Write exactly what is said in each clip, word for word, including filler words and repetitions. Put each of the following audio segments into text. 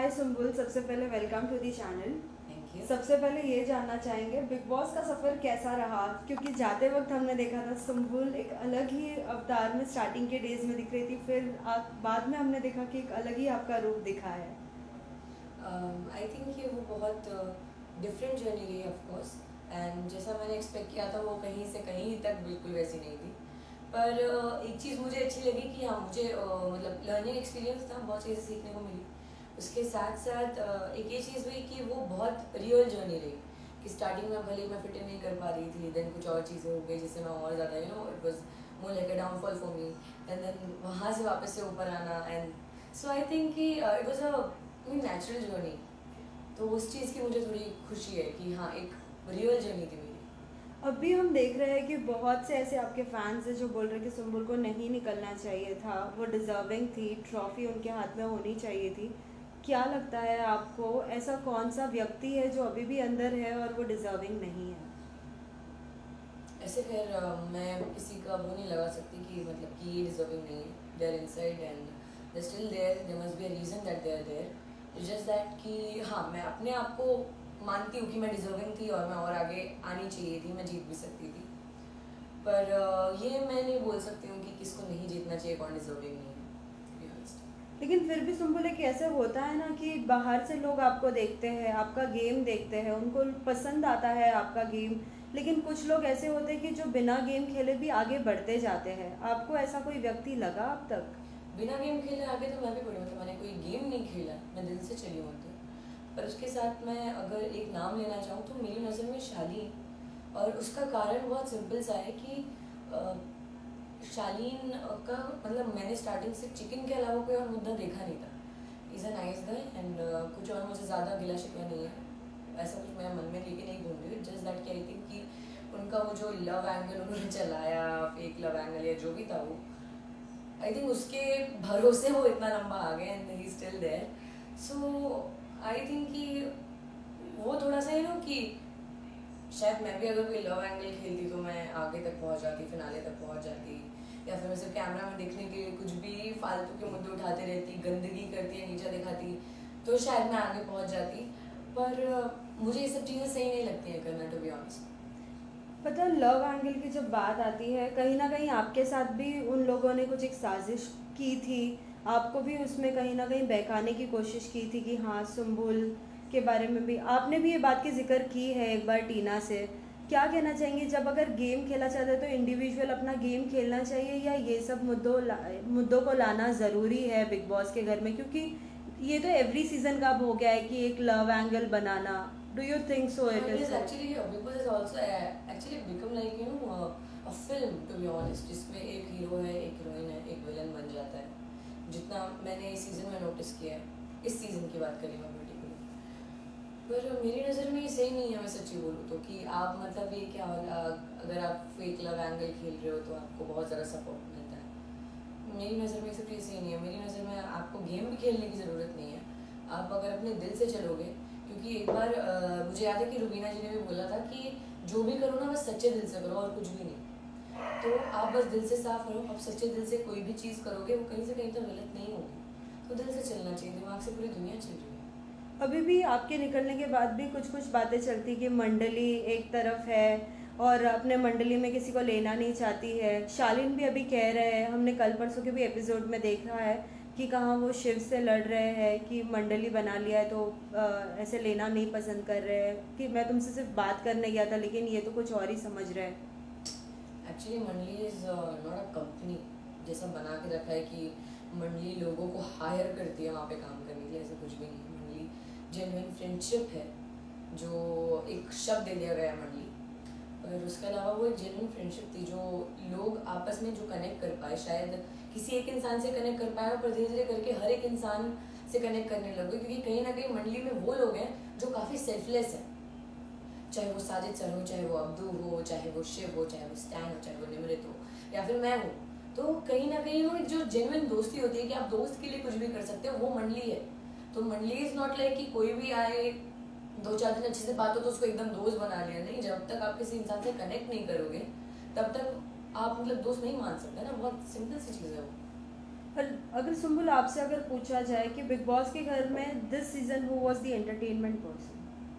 हाय सुम्बुल, सबसे पहले welcome to the channel. Thank you. सबसे पहले ये जानना चाहेंगे बिग बॉस का सफ़र कैसा रहा, क्योंकि जाते वक्त हमने देखा था सुम्बुल एक अलग ही अवतार में स्टार्टिंग के डेज में दिख रही थी, फिर आप बाद में हमने देखा कि एक अलग ही आपका रूप दिखा है। आई थिंक ये वो बहुत डिफरेंट जर्नी रही ऑफ कोर्स, एंड जैसा मैंने एक्सपेक्ट किया था वो कहीं से कहीं तक बिल्कुल वैसी नहीं थी। पर uh, एक चीज़ मुझे अच्छी लगी कि हाँ मुझे uh, मतलब लर्निंग एक्सपीरियंस था, बहुत चीज़ें सीखने को मिली। उसके साथ साथ uh, एक ये चीज़ हुई कि वो बहुत रियल जर्नी रही कि स्टार्टिंग में भले मैं फिट इन नहीं कर पा रही थी, देन कुछ और चीज़ें हो गई जिससे मैं और ज़्यादा you know it was more like a downfall for me, and then वहाँ से वापस से ऊपर आना, एंड सो आई थिंक कि it was a natural journey. तो उस चीज़ की मुझे थोड़ी खुशी है कि हाँ एक रियल जर्नी थी मेरी। अभी हम देख रहे हैं कि बहुत से ऐसे आपके फैंस हैं जो बोल रहे हैं कि सुम्बुल को नहीं निकलना चाहिए था, वो डिज़र्विंग थी, ट्रॉफी उनके हाथ में होनी चाहिए थी। क्या लगता है आपको, ऐसा कौन सा व्यक्ति है जो अभी भी अंदर है और वो डिज़र्विंग नहीं है? ऐसे खैर uh, मैं किसी का वो नहीं लगा सकती कि मतलब कि ये डिजर्विंग नहीं है, they are inside and they still there, there must be a reason that they are there. It's just that कि हाँ मैं अपने आप को मानती हूँ कि मैं डिजर्विंग थी और मैं और आगे आनी चाहिए थी, मैं जीत भी सकती थी। पर uh, ये मैं नहीं बोल सकती हूँ कि किसको नहीं जीतना चाहिए, कौन डिजर्विंग नहीं है, to be honest। लेकिन फिर भी सुम्बुल एक ऐसा होता है ना कि बाहर से लोग आपको देखते हैं, आपका गेम देखते हैं, उनको पसंद आता है आपका गेम, लेकिन कुछ लोग ऐसे होते हैं कि जो बिना गेम खेले भी आगे बढ़ते जाते हैं। आपको ऐसा कोई व्यक्ति लगा अब तक? बिना गेम खेले आगे तो मैं भी पढ़ी हूँ, तो मैंने कोई गेम नहीं खेला, मैं दिल से चली हूँ तो। पर उसके साथ मैं अगर एक नाम लेना चाहूँ तो मेरी नज़र में शालीन, और उसका कारण बहुत सिंपल सा है कि अ, शालीन का मतलब मैंने स्टार्टिंग से चिकन के अलावा कोई और मुद्दा देखा नहीं था। Is a nice guy, and कुछ और मुझे ज़्यादा गिला शिकवा नहीं है, ऐसा कुछ मेरे मन में लेके नहीं घूम रही हूँ। जस्ट दैट कि आई थिंक कि उनका वो जो लव एंगल उन्होंने चलाया, फेक लव एंगल या जो भी था वो, आई थिंक उसके भरोसे वो इतना लंबा आ गए and he still there. So I think कि वो थोड़ा सा है ना कि शायद मैं भी अगर कोई लव एंगल खेलती तो मैं आगे तक पहुंच जाती, फिनाले तक पहुंच जाती, या फिर मैं सिर्फ कैमरा में दिखने के लिए कुछ भी फालतू के मुद्दे उठाते रहती, गंदगी करती है, नीचा दिखाती, तो शायद मैं आगे पहुंच जाती। पर मुझे ये सब चीज़ें सही नहीं लगती हैं करना, टू बी ऑनेस्ट। पता है, लव एंगल की जब बात आती है, कहीं ना कहीं आपके साथ भी उन लोगों ने कुछ एक साजिश की थी, आपको भी उसमें कहीं ना कहीं बहकाने की कोशिश की थी कि हाँ सुम्बुल के बारे में भी आपने भी ये बात की जिक्र की है एक बार टीना से। क्या कहना चाहेंगे, जब अगर गेम खेला चाहते हैं तो इंडिविजुअल अपना गेम खेलना चाहिए या ये सब मुद्दों ला, मुद्दों को लाना ज़रूरी है बिग बॉस के घर में, क्योंकि ये तो एवरी सीजन का अब हो गया है कि एक लव एंगल बनाना। Do you think so it It is? is actually uh, because it's also uh, actually become like you know uh, a film, to be honest, जिसमें एक हीरो है, एक हीरोइन है, एक विलन बन जाता है। जितना मैंने इस सीजन में नोटिस किया है, इस सीजन की बात करी मैं पर्टिकुलर, पर मेरी नज़र में ये सही नहीं है। मैं सच्ची बोलूँ तो कि आप मतलब ये क्या होगा, अगर आप फेक लव एंगल खेल रहे हो तो आपको बहुत ज़्यादा सपोर्ट मिलता है। मेरी नज़र में ये सब चीज़ सही नहीं है। मेरी नज़र में आपको गेम भी खेलने की ज़रूरत नहीं है। आप अगर अपने दिल से चलोगे, क्योंकि एक बार आ, मुझे याद है कि रुबीना जी ने भी बोला था कि जो भी करो ना बस सच्चे दिल से करो और कुछ भी नहीं। तो आप बस दिल से साफ रहो, आप सच्चे दिल से कोई भी चीज़ करोगे वो कहीं से कहीं तक गलत नहीं होगी। तो दिल से चलना चाहिए, दिमाग से पूरी दुनिया चल रही है। अभी भी आपके निकलने के बाद भी कुछ कुछ बातें चलती कि मंडली एक तरफ है और अपने मंडली में किसी को लेना नहीं चाहती है। शालीन भी अभी कह रहे हैं, हमने कल परसों के भी एपिसोड में देखा है कि कहाँ वो शिव से लड़ रहे हैं कि मंडली बना लिया है तो आ, ऐसे लेना नहीं पसंद कर रहे हैं, कि मैं तुमसे सिर्फ बात करने गया था लेकिन ये तो कुछ और ही समझ रहे हैं। एक्चुअली मंडली इज़ नॉट अ कंपनी, जैसा बना के रखा है कि मंडली लोगों को हायर करती है वहाँ पे काम करने के लिए, ऐसा कुछ भी नहीं है। मंडली जेन्युइन फ्रेंडशिप है, जो एक शब्द दे दिया गया है मंडली, और उसके अलावा वो एक जेन्युइन फ्रेंडशिप थी जो लोग आपस में जो कनेक्ट कर पाए। शायद किसी एक इंसान से कनेक्ट कर पाए पर धीरे धीरे करके हर एक इंसान से कनेक्ट करने लगे, क्योंकि कहीं ना कहीं मंडली में वो लोग हैं जो काफ़ी सेल्फलेस हैं। चाहे वो साजिद सर हो, चाहे वो अब्दू हो, चाहे वो शिव हो, चाहे वो स्टैन हो, चाहे वो निमृत हो, या फिर मैं हूँ, तो कहीं ना कहीं वो एक जो जेन्युइन दोस्ती होती है कि आप दोस्त के लिए कुछ भी कर सकते हो, वो मंडली है। तो मंडली इज़ नॉट लाइक कि कोई भी आए, दो चार दिन अच्छे से बात हो तो उसको एकदम दोस्त बना लिया। नहीं, जब तक आप किसी इंसान से कनेक्ट नहीं करोगे तब तक आप मतलब दोस्त नहीं मान सकते ना। बहुत सिंपल सी चीज़ है वो। और अगर सुम्बुल आपसे अगर पूछा जाए कि बिग बॉस के घर में this season who was the entertainment person?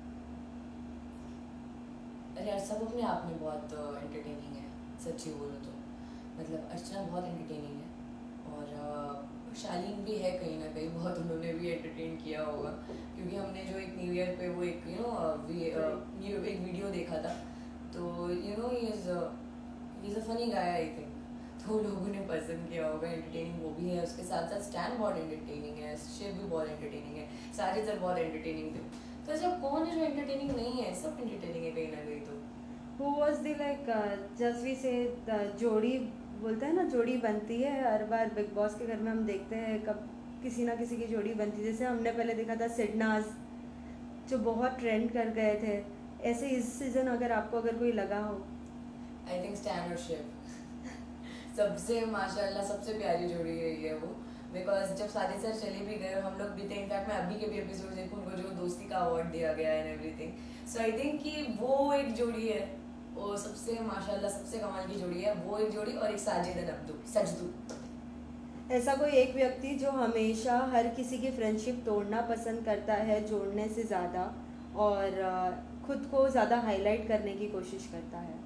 अरे यार सब अपने आप में बहुत एंटरटेनिंग है, सच्ची बोलो तो। मतलब अर्चना बहुत एंटरटेनिंग है और अ, शालीन भी है कहीं ना कहीं, बहुत उन्होंने भी एंटरटेन किया होगा क्योंकि हमने जो एक न्यू ईयर पे वो एक यू नो न्यू एक वीडियो देखा था, तो you know he is he is a funny guy I think, तो लोगों ने पसंद किया होगा। एंटरटेनिंग वो भी है, उसके साथ साथ स्टैन बहुत एंटरटेनिंग है, शिव भी बहुत एंटरटेनिंग है, सारे सर बहुत एंटरटेनिंग थे। तो ऐसा कौन है जो एंटरटेनिंग नहीं है, सब एंटरटेनिंग है कहीं ना कहीं। तो who was the like just we say जोड़ी बोलते हैं ना, जोड़ी बनती है हर बार बिग बॉस के घर में, हम देखते हैं कब किसी ना किसी की जोड़ी बनती है। जैसे हमने पहले देखा था सिडनाज जो बहुत ट्रेंड कर गए थे, ऐसे इस सीज़न अगर आपको अगर कोई लगा हो? आई थिंक स्टैन और शिव सबसे माशाल्लाह सबसे प्यारी जोड़ी रही है वो, बिकॉज जब सारे सर चले भी गए हम लोग भी थे, इनफैक्ट मैं अभी के भी एपिसोड देखूँ उनको जो दोस्ती का अवार्ड दिया गया है and everything, so I think कि वो एक जोड़ी है, वो सबसे माशाल्लाह सबसे कमाल की जोड़ी है, वो एक जोड़ी। और एक साजिद एंड अब्दू सजदू। ऐसा कोई एक व्यक्ति जो हमेशा हर किसी की फ्रेंडशिप तोड़ना पसंद करता है जोड़ने से ज़्यादा, और अ, खुद को ज़्यादा हाईलाइट करने की कोशिश करता है?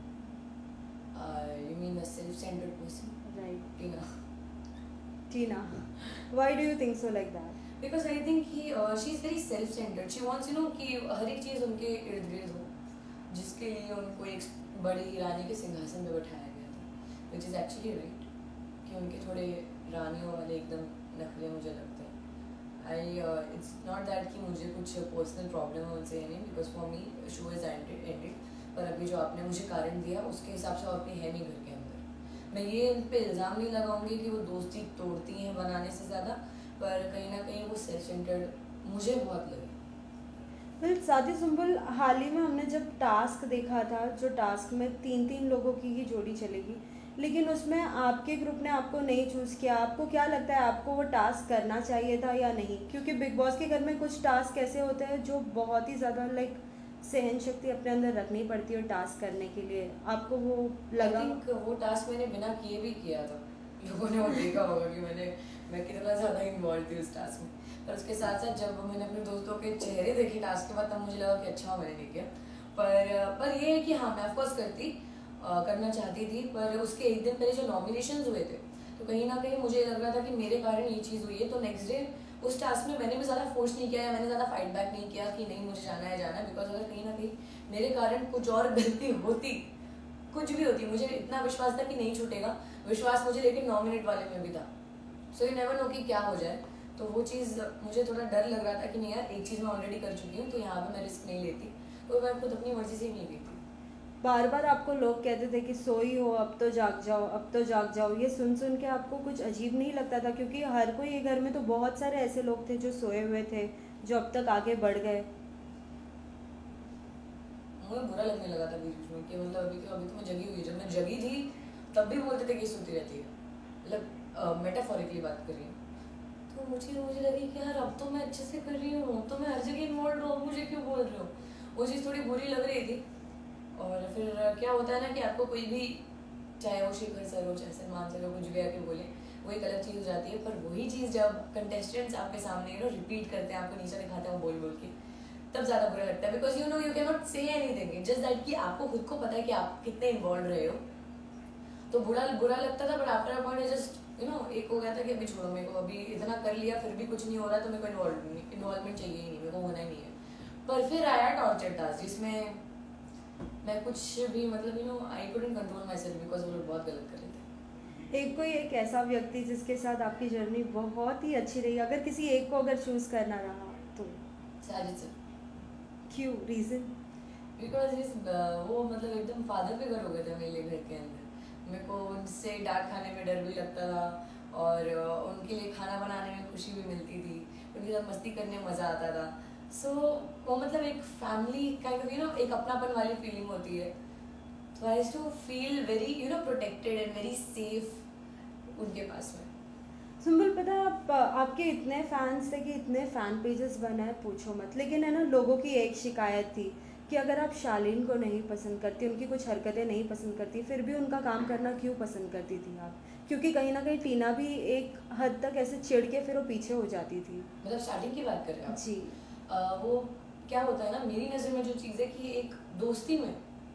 You mean a self centered person? Right. Tina. Tina, why do you think so like that? Because I think he she is very self centered, she wants you know कि हर एक चीज़ उनके इर्द गिर्द हो, जिसके लिए उनको एक बड़ी रानी के सिंहासन पे बैठाया गया था, विच इज़ एक्चुअली राइट, कि उनके थोड़े रानियों वाले एकदम नखरे मुझे लगते हैं। आई इट्स नॉट दैट कि मुझे कुछ पर्सनल प्रॉब्लम है उनसे नहीं, because for me show is ended ended पर अभी जो आपने मुझे कारण दिया उसके हिसाब से और कोई है नहीं घर के अंदर। मैं ये उन पर इल्ज़ाम नहीं लगाऊंगी कि वो दोस्ती तोड़ती हैं बनाने से ज़्यादा, पर कहीं ना कहीं वो सेल्फ सेंटर्ड मुझे बहुत लगे। वेल साथी सुम्बुल, हाल ही में हमने जब टास्क देखा था, जो टास्क में तीन तीन लोगों की ही जोड़ी चलेगी, लेकिन उसमें आपके ग्रुप ने आपको नहीं चूज़ किया। आपको क्या लगता है, आपको वो टास्क करना चाहिए था या नहीं? क्योंकि बिग बॉस के घर में कुछ टास्क ऐसे होते हैं जो बहुत ही ज़्यादा लाइक सहन शक्ति अपने अंदर रखनी पड़ती है टास्क करने के लिए। आपको वो लगा? आई थिंक वो टास्क मैंने बिना किए भी किया था, लोगों ने वो देखा होगा कि मैंने मैं कितना ज़्यादा इन्वॉल्व थी उस टास्क में। पर उसके साथ साथ जब मैंने अपने दोस्तों के चेहरे देखे टास्क के बाद, तब मुझे लगा कि अच्छा मैंने नहीं किया। पर पर ये है कि हाँ मैं ऑफकोर्स करती आ, करना चाहती थी, पर उसके एक दिन पहले जो नॉमिनेशंस हुए थे, तो कहीं ना कहीं मुझे लग रहा था कि मेरे कारण ये चीज़ हुई है, तो नेक्स्ट डे उस टास्क में मैंने भी ज़्यादा फोर्स नहीं किया, या मैंने ज़्यादा फाइट बैक नहीं किया कि नहीं मुझे जाना है जाना है, बिकॉज अगर कहीं ना कहीं मेरे कारण कुछ और गलती होती, कुछ भी होती, मुझे इतना विश्वास था कि नहीं छूटेगा, विश्वास मुझे लेकिन नौ मिनट वाले में भी था। सो यू नेवर नो कि क्या हो जाए, तो वो चीज़ मुझे थोड़ा डर लग रहा था कि नहीं यार एक चीज़ मैं ऑलरेडी कर चुकी हूँ, तो यहाँ पे मैं रिस्क नहीं लेती, तो मैं खुद अपनी मर्जी से ही नहीं गई थी। बार बार आपको लोग कहते थे कि सोई हो अब तो जाग जाओ, अब तो जाग जाओ, ये सुन सुन के आपको कुछ अजीब नहीं लगता था? क्योंकि हर कोई ये घर में तो बहुत सारे ऐसे लोग थे जो सोए हुए थे, जो अब तक आगे बढ़ गए। मुझे बुरा लगने लगा था बीच बीच में कि मतलब अभी तो अभी तो मैं जगी हुई, जब मैं जगी थी तब भी बोलते थे कि सोती रहती है, मतलब मेटाफोरिकली बात कर रही हूँ। तो मुझे मुझे लगी कि यार अब तो मैं अच्छे से कर रही हूँ, तो मैं हर जगह इन्वॉल्व हूँ, मुझे क्यों बोल रहे हो। वो चीज़ थोड़ी बुरी लग रही थी। और फिर क्या होता है ना कि आपको कोई भी, चाहे वो शिखर सर हो चाहे सलमान सर हो, कुछ भी आके बोले, वो एक अलग चीज़ हो जाती है। पर वही चीज़ जब कंटेस्टेंट्स आपके सामने यू नो रिपीट करते हैं, आपको नीचे दिखाते हैं बोल बोल के, तब ज़्यादा बुरा लगता है। Because you know you can not say anything, just that कि आपको खुद को पता है कि आप कितने इन्वॉल्व रहे हो, तो बुरा बुरा लगता था। But after a point just you know एक हो गया था कि अभी छोड़ो, मेरे को अभी इतना कर लिया फिर भी कुछ नहीं हो रहा, तो मेरे को इन्वॉल्व इन्वॉल्वमेंट चाहिए ही नहीं, मेरे को होना ही नहीं है। पर फिर आया टॉर्चर टास्क, जिसमें मैं कुछ भी मतलब you know I couldn't control my self, because वो लोग बहुत गलत कर रहे थे। एक कोई एक ऐसा व्यक्ति जिसके साथ आपकी जर्नी बहुत ही अच्छी रही, अगर किसी एक को अगर चूज़ करना रहा तो? साजिद सर। क्यों, रीज़न? बिकॉज इस वो मतलब एकदम फादर फिगर हो गए थे मेरे लिए घर के अंदर। मेरे को उनसे डांट खाने में डर भी लगता था, और उनके लिए खाना बनाने में खुशी भी मिलती थी, उनके साथ मस्ती करने में मज़ा आता था। सो so, वो मतलब एक family kind of you know एक अपनापन वाली फीलिंग होती है, तो I used to feel very you know protected and very safe उनके पास में। सुम्बुल, पता है आप आपके इतने फैंस थे कि इतने फ़ैन पेजेस बनाए पूछो मत, लेकिन है ना लोगों की एक शिकायत थी कि अगर आप शालीन को नहीं पसंद करती, उनकी कुछ हरकतें नहीं पसंद करती, फिर भी उनका काम करना क्यों पसंद करती थी आप? क्योंकि कहीं ना कहीं टीना भी एक हद तक ऐसे चिढ़ के फिर वो पीछे हो जाती थी। मतलब स्टार्टिंग की बात कर रहे हैं आप? जी। आ, वो क्या होता है ना, मेरी नज़र में जो चीज़ है कि एक दोस्ती में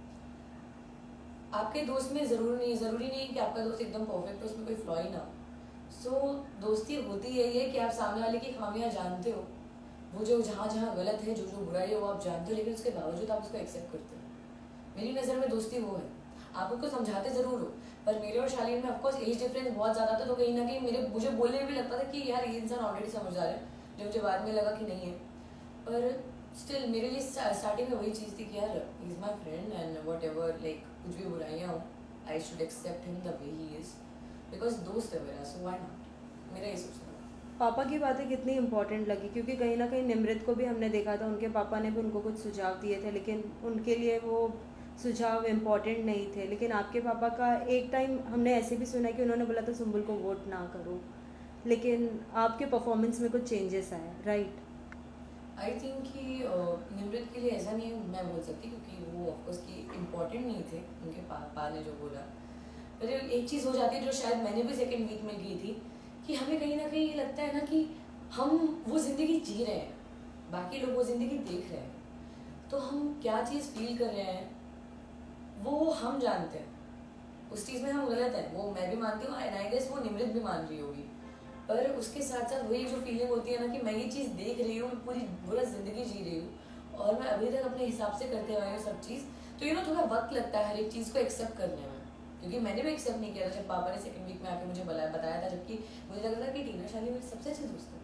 आपके दोस्त में ज़रूर नहीं ज़रूरी नहीं है कि आपका दोस्त एकदम परफेक्ट हो, उसमें कोई फ्लॉ ही ना हो। सो so, दोस्ती होती यही है कि आप सामने वाले की खामियां जानते हो, वो जो जहाँ जहाँ गलत है, जो जो बुराई है वो आप जानते हो, लेकिन उसके बावजूद आप उसको एक्सेप्ट करते हो। मेरी नज़र में दोस्ती वो है। आप उनको समझाते ज़रूर हो, पर मेरे और शालीन में ऑफकोर्स एज डिफरेंस बहुत ज़्यादा था, तो कहीं ना कहीं मेरे मुझे बोलने में भी लगता था कि यार ये इंसान ऑलरेडी समझदार है, जो मुझे बाद में लगा कि नहीं है। पर स्टिल मेरे लिए स्टार्टिंग में वही चीज़ थी कि यार he is my friend and whatever, like कुछ भी बुराइयाँ हो, I should accept him the way he is, because दोस्त है मेरा, सो व्हाई नॉट। मेरा ये सोचना था। पापा की बातें कितनी इंपॉर्टेंट लगी, क्योंकि कहीं ना कहीं निमृत को भी हमने देखा था, उनके पापा ने भी उनको कुछ सुझाव दिए थे, लेकिन उनके लिए वो सुझाव इम्पॉर्टेंट नहीं थे। लेकिन आपके पापा का एक टाइम हमने ऐसे भी सुना कि उन्होंने बोला था सुम्बुल को वोट ना करो, लेकिन आपके परफॉर्मेंस में कुछ चेंजेस आए, राइट? आई थिंक कि निमृत के लिए ऐसा नहीं मैं बोल सकती, क्योंकि वो ऑफकोर्स कि इम्पॉर्टेंट नहीं थे, उनके पापा ने जो बोला। पर एक चीज़ हो जाती है जो शायद मैंने भी सेकेंड वीक में की थी, कि हमें कहीं ना कहीं ये लगता है ना कि हम वो ज़िंदगी जी रहे हैं, बाकी लोग वो ज़िंदगी देख रहे हैं, तो हम क्या चीज़ फील कर रहे हैं वो हम जानते हैं। उस चीज़ में हम गलत हैं, वो मैं भी मानती हूँ, एंड आई गेस वो निमृत भी मान रही होगी। पर उसके साथ साथ वही जो फीलिंग होती है ना कि मैं ये चीज़ देख रही हूँ, मैं पूरी पूरा ज़िंदगी जी रही हूँ और मैं अभी तक अपने हिसाब से करते हुए हूँ सब चीज़, तो यू नो थोड़ा वक्त लगता है हर एक चीज़ को एक्सेप्ट करने में, क्योंकि मैंने भी एक्सेप्ट नहीं किया था जब पापा ने सेकंड वीक में आके मुझे बताया बताया था, जबकि मुझे लग रहा था कि टीना शाली मेरी सबसे अच्छी दोस्त है।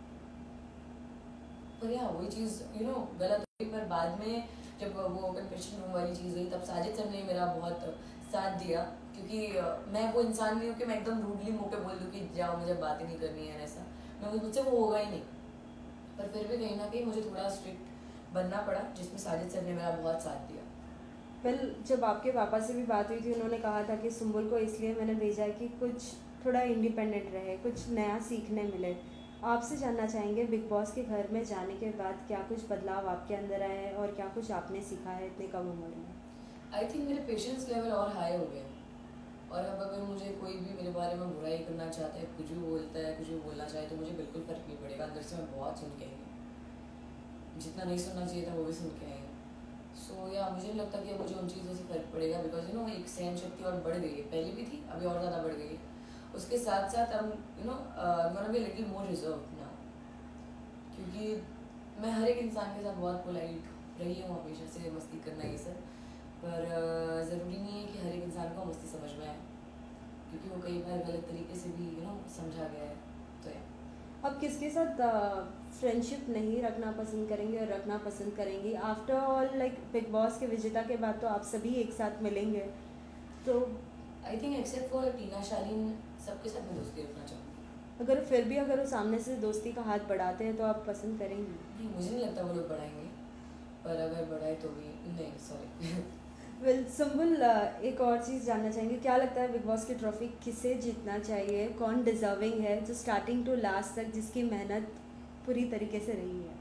पर यार वही चीज़ यू नो गलत हुई। पर बाद में जब वो कन्फेशन रूम वाली चीज़ हुई, तब साजिद सर ने मेरा बहुत साथ दिया, क्योंकि मैं वो इंसान नहीं हूँ कि मैं एकदम रूडली मुँह पे बोल दूँ कि जाओ मुझे बात ही नहीं करनी है, ऐसा मैं मुझसे वो होगा ही नहीं। पर फिर भी कहीं ना कहीं मुझे थोड़ा स्ट्रिक्ट बनना पड़ा, जिसमें साजिद सर ने मेरा बहुत साथ दिया। वेल well, जब आपके पापा से भी बात हुई थी, उन्होंने कहा था कि सुम्बुल को इसलिए मैंने भेजा है कि कुछ थोड़ा इंडिपेंडेंट रहे, कुछ नया सीखने मिले। आपसे जानना चाहेंगे बिग बॉस के घर में जाने के बाद क्या कुछ बदलाव आपके अंदर आए हैं और क्या कुछ आपने सीखा है इतनी कम उम्र में? आई थिंक मेरे पेशेंस लेवल और हाई हो गए, और अब अगर मुझे कोई भी मेरे बारे में बुराई करना चाहता है, कुछ भी बोलता है, कुछ भी बोलना चाहे, तो मुझे बिल्कुल फ़र्क नहीं पड़ेगा। अंदर से मैं बहुत सुन के आई, जितना नहीं सुनना चाहिए था वो भी सुन के आई। सो so, या मुझे नहीं लगता कि मुझे उन चीज़ों से फ़र्क पड़ेगा, बिकॉज यू नो एक सहन शक्ति और बढ़ गई है, पहले भी थी अभी और ज़्यादा बढ़ गई है। उसके साथ साथ अब you know gonna be little more reserve now, क्योंकि मैं हर एक इंसान के साथ बहुत पोलाइट रही हूँ हमेशा से, मस्ती करना ये सब, पर ज़रूरी नहीं है कि हर एक इंसान को मस्ती समझ में आए, क्योंकि वो कई बार गलत तरीके से भी यू नो समझा गया है। तो या अब किसके साथ फ्रेंडशिप नहीं रखना पसंद करेंगे और रखना पसंद करेंगी? After all like Bigg Boss के विजेता के बाद तो आप सभी एक साथ मिलेंगे, तो I think except for Tina Shalin सबके साथ मैं दोस्ती रखना चाहूँगी। अगर फिर भी अगर वो सामने से दोस्ती का हाथ बढ़ाते हैं तो आप पसंद करेंगी? नहीं, मुझे नहीं लगता वो लोग बढ़ाएंगे, पर अगर बढ़ाए तो भी नहीं, सॉरी। वेल सुम्बुल, एक और चीज़ जानना चाहेंगे, क्या लगता है बिग बॉस की ट्रॉफी किसे जीतना चाहिए? कौन डिजर्विंग है जो स्टार्टिंग टू लास्ट तक जिसकी मेहनत पूरी तरीके से रही है?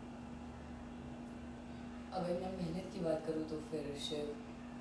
अगर मैं मेहनत की बात करूँ तो फिर शिव,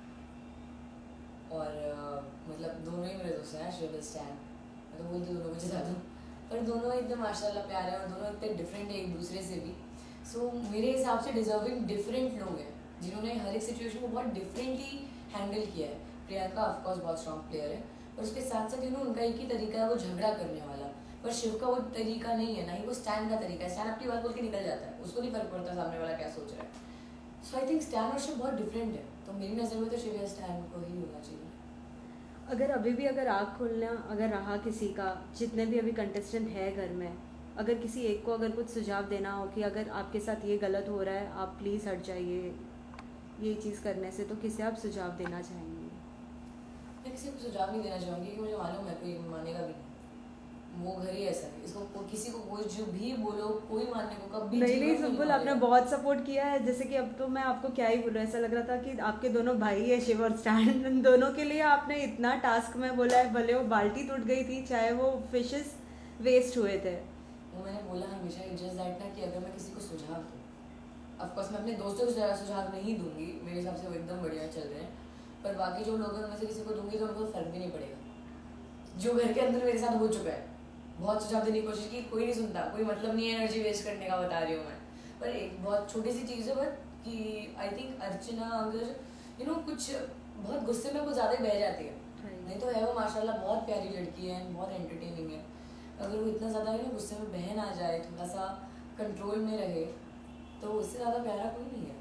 और uh, मतलब दोनों ही मेरे दोस्त हैं, शिव स्टैन, मैं तो बोलती दोनों को जिता दूँ, पर दोनों एकदम माशाल्लाह प्यारे हैं और दोनों इतने डिफरेंट है एक दूसरे से भी। सो so, मेरे हिसाब से डिजर्विंग डिफरेंट लोग हैं जिन्होंने हर एक सिचुएशन को बहुत डिफरेंटली हैंडल किया है। प्रियंका ऑफकोर्स बहुत स्ट्रॉन्ग प्लेयर है, और उसके साथ साथ यू नो उनका एक ही तरीका है वो झगड़ा करने वाला, पर शिव का वो तरीका नहीं है, ना ही वो स्टैंड का तरीका है। स्टैंड अपनी बात बोल के निकल जाता है, उसको नहीं फर्क पड़ता सामने वाला क्या सोच रहा है। सो आई थिंक स्टैंड और शिव बहुत डिफरेंट है, तो मेरी नज़र में तो शिव या स्टैंड को ही होना चाहिए। अगर अभी भी अगर आँख खोलना अगर रहा किसी का, जितने भी अभी कंटेस्टेंट है घर में, अगर किसी एक को अगर कुछ सुझाव देना हो कि अगर आपके साथ ये गलत हो रहा है, आप प्लीज़ हट जाइए ये चीज़ करने से, तो किसे आप सुझाव देना चाहेंगे? मैं किसी को सुझाव नहीं देना चाहूँगी, क्योंकि मुझे मालूम है कोई मानेगा भी नहीं, वो घर ही ऐसा है, इसको को, किसी को कोई जो भी बोलो कोई मानने को कभी नहीं नहीं सुम्बुल, आपने बहुत सपोर्ट किया है, जैसे कि अब तो मैं आपको क्या ही बोलूँ, ऐसा लग रहा था कि आपके दोनों भाई है शिव और स्टैंड, उन दोनों के लिए आपने इतना टास्क में बोला है, भले वो बाल्टी टूट गई थी, चाहे वो फिशेस वेस्ट हुए थे। वो मैंने बोला हमेशा जस्ट दैट ना कि अगर मैं किसी को सुझाव दूँ, ऑफकोर्स मैं अपने दोस्तों को सुझाव नहीं दूंगी, मेरे हिसाब से वो एकदम बढ़िया चल रहे हैं, पर बाकी जो लोग हैं उनमें से किसी को दूंगी तो उनको फर्क भी नहीं पड़ेगा, जो घर के अंदर मेरे साथ हो चुका है। बहुत सुझाव देने की कोशिश की, कोई नहीं सुनता, कोई मतलब नहीं है एनर्जी वेस्ट करने का, बता रही हूँ मैं। पर एक बहुत छोटी सी चीज़ है बट कि आई थिंक अर्चना अगर यू नो कुछ बहुत गुस्से में वो ज़्यादा ही बह जाती है, नहीं तो है वो माशाल्लाह बहुत प्यारी लड़की है, बहुत एंटरटेनिंग है। अगर वो इतना ज़्यादा यू नो गुस्से में बह ना जाए, थोड़ा सा कंट्रोल में रहे, तो उससे ज़्यादा प्यारा कोई नहीं है।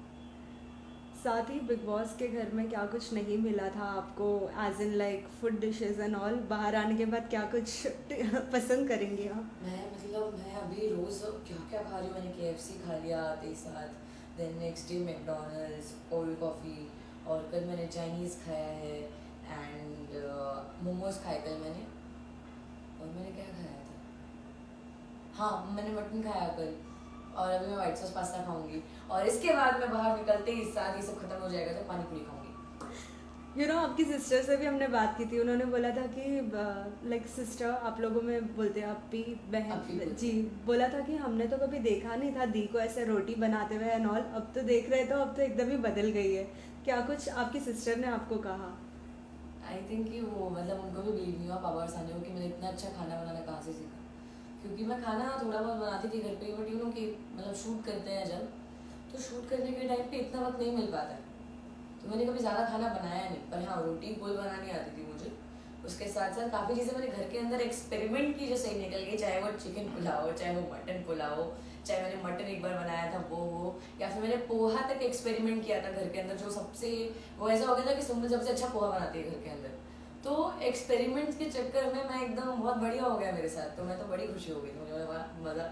साथ ही बिग बॉस के घर में क्या कुछ नहीं मिला था आपको, as in like food dishes and all? बाहर आने के बाद क्या कुछ पसंद करेंगे आप? मैं मतलब मैं अभी रोज़ क्या क्या खा रही हूँ, मैंने के एफ सी खा लिया आते साथ, then next day McDonald's, cold coffee, और कल मैंने चाइनीज़ खाया है एंड मोमोज खाए कल मैंने। और मैंने क्या खाया था, हाँ मैंने मटन खाया कल, और अभी मैं वाइट सॉस पास्ता खाऊंगी, और इसके बाद मैं बाहर निकलते ही साथ ये सब खत्म हो जाएगा तो पानी पूरी खाऊंगी। यू नो आपकी सिस्टर से भी हमने बात की थी, उन्होंने बोला था कि लाइक सिस्टर आप लोगों में बोलते हैं अपी बहन, अपी बोलते जी, बोला था कि हमने तो कभी देखा नहीं था दी को ऐसे रोटी बनाते हुए एंड ऑल, अब तो देख रहे तो अब तो एकदम ही बदल गई है। क्या कुछ आपकी सिस्टर ने आपको कहा? आई थिंक कि वो मतलब उनको भी बिलीव नहीं हुआ पापा और सानिया को कि मैंने इतना अच्छा खाना बनाना कहाँ से सीखा, क्योंकि मैं खाना थोड़ा बहुत बनाती थी घर पे, बट यू नो कि मतलब शूट करते हैं जब, तो शूट करने के टाइम पे इतना वक्त नहीं मिल पाता है, तो मैंने कभी ज़्यादा खाना बनाया नहीं। पर हाँ रोटी गोल बनानी आती थी मुझे, उसके साथ साथ काफ़ी चीज़ें मैंने घर के अंदर एक्सपेरिमेंट की जो सही निकल गई, चाहे वो चिकन पुलाव, चाहे वो मटन पुलाव, चाहे मैंने मटन एक बार बनाया था वो हो, या फिर मैंने पोहा तक एक्सपेरिमेंट किया था घर के अंदर, जो सबसे वो ऐसा हो गया था कि सुमन सबसे अच्छा पोहा बनाती है घर के अंदर। तो एक्सपेरिमेंट्स के चक्कर में मैं एकदम बहुत बढ़िया हो गया मेरे साथ, तो मैं तो बड़ी खुशी हो गई, मुझे लगा मज़ा।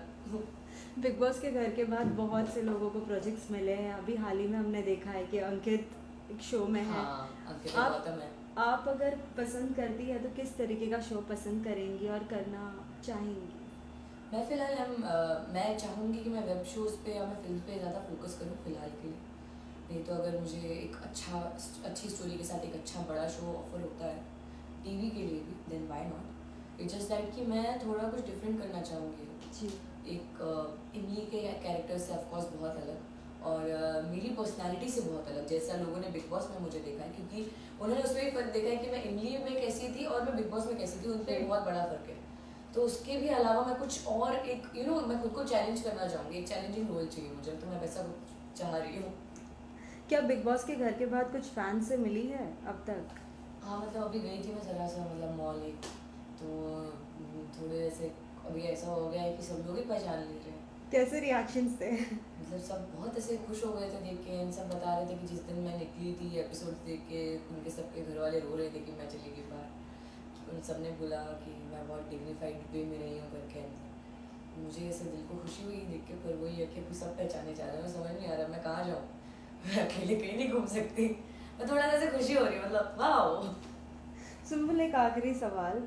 बिग बॉस के घर के बाद बहुत से लोगों को प्रोजेक्ट्स मिले हैं, अभी हाल ही में हमने देखा है कि अंकित एक शो में है। हाँ, अंकित आप गौतम है। आप अगर पसंद करती है तो किस तरीके का शो पसंद करेंगी और करना चाहेंगी? मैं फ़िलहाल हम अ, मैं चाहूँगी कि मैं वेब शोज़ पे या मैं फिल्म पे ज़्यादा फोकस करूँ फ़िलहाल के लिए। नहीं तो अगर मुझे एक अच्छा अच्छी स्टोरी के साथ एक अच्छा बड़ा शो ऑफर होता है टीवी के लिए भी, then why not. It's just that कि मैं थोड़ा कुछ डिफरेंट करना चाहूँगी जी। एक uh, इमली के कैरेक्टर से ऑफकोर्स बहुत अलग, और uh, मेरी पर्सनालिटी से बहुत अलग, जैसा लोगों ने बिग बॉस में मुझे देखा है, क्योंकि उन्होंने उसमें भी फर्क देखा है कि मैं इमली में कैसी थी और मैं बिग बॉस में कैसी थी, उन पर बहुत बड़ा फर्क है। तो उसके भी अलावा मैं कुछ और एक यू नो मैं खुद को चैलेंज करना चाहूँगी, एक चैलेंजिंग रोल चाहिए मुझे, तो मैं वैसा कुछ चाह रही हूँ। क्या बिग बॉस के घर के बाद कुछ फैन से मिली है अब तक? हाँ मतलब अभी गई थी मैं ज़रा सा मतलब मॉल एक, तो थोड़े ऐसे अभी ऐसा हो गया है कि सब लोग ही पहचान ले रहे हैं। कैसे रिएक्शंस थे? मतलब सब बहुत ऐसे खुश हो गए थे देख के, इन सब बता रहे थे कि जिस दिन मैं निकली थी एपिसोड देख के उनके सबके घर वाले रो रहे थे कि मैं चली गई बाहर। उन सब ने बोला कि मैं बहुत डिग्निफाइड वे में रही हूँ करके। मुझे ऐसे दिल को खुशी हुई देख के, पर वही है कि सब पहचाने जा रहे हैं, मैं समझ नहीं आ रहा मैं कहाँ जाऊँ, मैं अकेले कहीं नहीं घूम सकती। मैं थोड़ा सा खुशी हो रही है, मतलब वाह। सुम्बुल, एक आखिरी सवाल,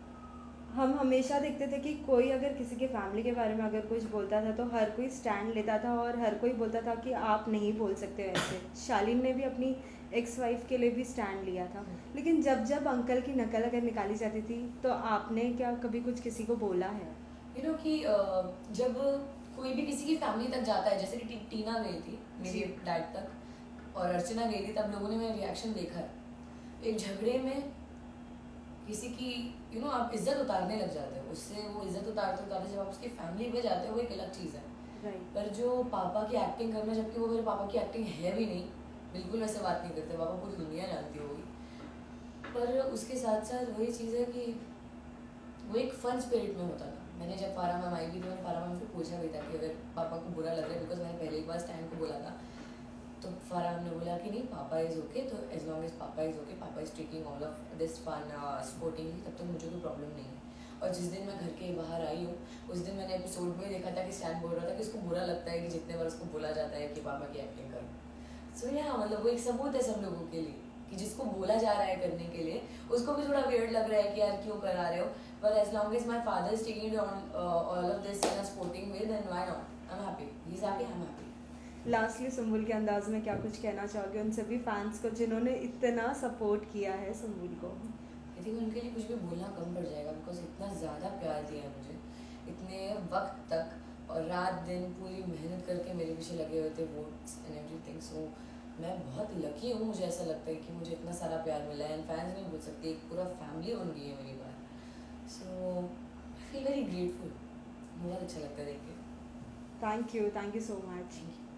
हम हमेशा देखते थे कि कोई अगर किसी के फैमिली के बारे में अगर कुछ बोलता था तो हर कोई स्टैंड लेता था और हर कोई बोलता था कि आप नहीं बोल सकते ऐसे। शालीन ने भी अपनी एक्स वाइफ के लिए भी स्टैंड लिया था, लेकिन जब जब अंकल की नकल अगर निकाली जाती थी तो आपने क्या कभी कुछ किसी को बोला है? यू नो कि जब कोई भी किसी की फैमिली तक जाता है, जैसे कि टी, टीना गई थी मेरी डैड तक और अर्चना गई थी, तब लोगों ने मेरा रिएक्शन देखा है। एक झगड़े में किसी की यू नो आप इज्जत उतारने लग जाते हो, उससे वो इज्जत उतारते उतारते जब आप उसकी फैमिली में जाते हो वो एक अलग चीज़ है। right. पर जो पापा की एक्टिंग करना, जबकि वो मेरे पापा की एक्टिंग है भी नहीं, बिल्कुल वैसे बात नहीं करते, पापा पूरी दुनिया जानती होगी, पर उसके साथ साथ वही चीज़ है कि वो एक फन स्पिरिट में होता था। मैंने जब फारा मैम आई थी तो मैंने फारा मैम से पूछा भी था कि अगर पापा को बुरा लग रहा है, बिकॉज मैंने पहले एक बार स्टैंड को बोला था, तो फारा मैम ने बोला कि नहीं पापा इज़ ओके, तो as long as papa is okay, papa is taking all of this fun sportingly, तब तक मुझे कोई प्रॉब्लम नहीं है। और जिस दिन मैं घर के बाहर आई हूँ उस दिन मैंने एपिसोड में देखा था कि स्टैंड बोल रहा था कि उसको बुरा लगता है कि जितने बार उसको बोला जाता है कि पापा की एक्टिंग करो। सो या मतलब वो एक सबूत है सब लोगों के लिए कि जिसको बोला जा रहा है करने के लिए उसको भी थोड़ा वियर्ड लग रहा है कि यार क्यों करा रहे हो, पर as long as my father is taking it on all of this in a sporting way, then why not, I am happy, he is happy, I am happy. Lastly Sumbul के अंदाज में क्या कुछ कहना चाहोगे उन सभी फैंस को जिन्होंने इतना सपोर्ट किया है सुम्बुल को? आई थिंक उनके लिए कुछ भी बोलना कम पड़ जाएगा, बिकॉज इतना ज़्यादा प्यार दिया है मुझे इतने वक्त तक, और रात दिन पूरी मेहनत करके मेरे पीछे लगे हुए थे वोट्स एंड एवरीथिंग। सो मैं बहुत लकी हूँ, मुझे ऐसा लगता है कि मुझे इतना सारा प्यार मिला है, एंड फैंस नहीं बोल सकते, एक पूरा फैमिली बन गई है मेरी बात। So I feel very grateful, बहुत अच्छा लगता है देख के। Thank you, thank you so much. Thank you.